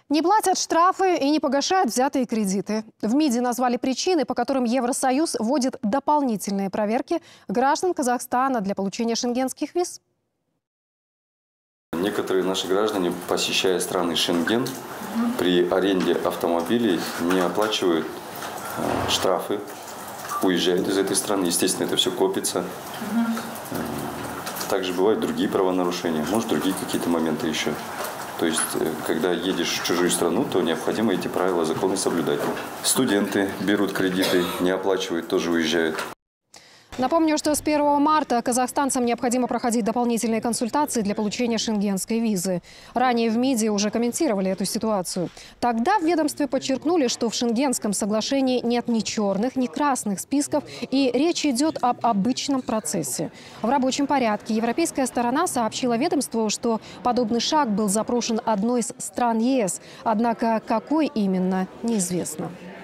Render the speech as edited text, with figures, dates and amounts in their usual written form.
Не платят штрафы и не погашают взятые кредиты. В МИДе назвали причины, по которым Евросоюз вводит дополнительные проверки граждан Казахстана для получения шенгенских виз. Некоторые наши граждане, посещая страны Шенген, при аренде автомобилей не оплачивают штрафы, уезжают из этой страны. Естественно, это все копится. Также бывают другие правонарушения, может, другие какие-то моменты еще. То есть, когда едешь в чужую страну, то необходимо эти правила, законы соблюдать. Студенты берут кредиты, не оплачивают, тоже уезжают. Напомню, что с 1 марта казахстанцам необходимо проходить дополнительные консультации для получения шенгенской визы. Ранее в МИДе уже комментировали эту ситуацию. Тогда в ведомстве подчеркнули, что в Шенгенском соглашении нет ни черных, ни красных списков, и речь идет об обычном процессе. В рабочем порядке европейская сторона сообщила ведомству, что подобный шаг был запрошен одной из стран ЕС. Однако какой именно, неизвестно.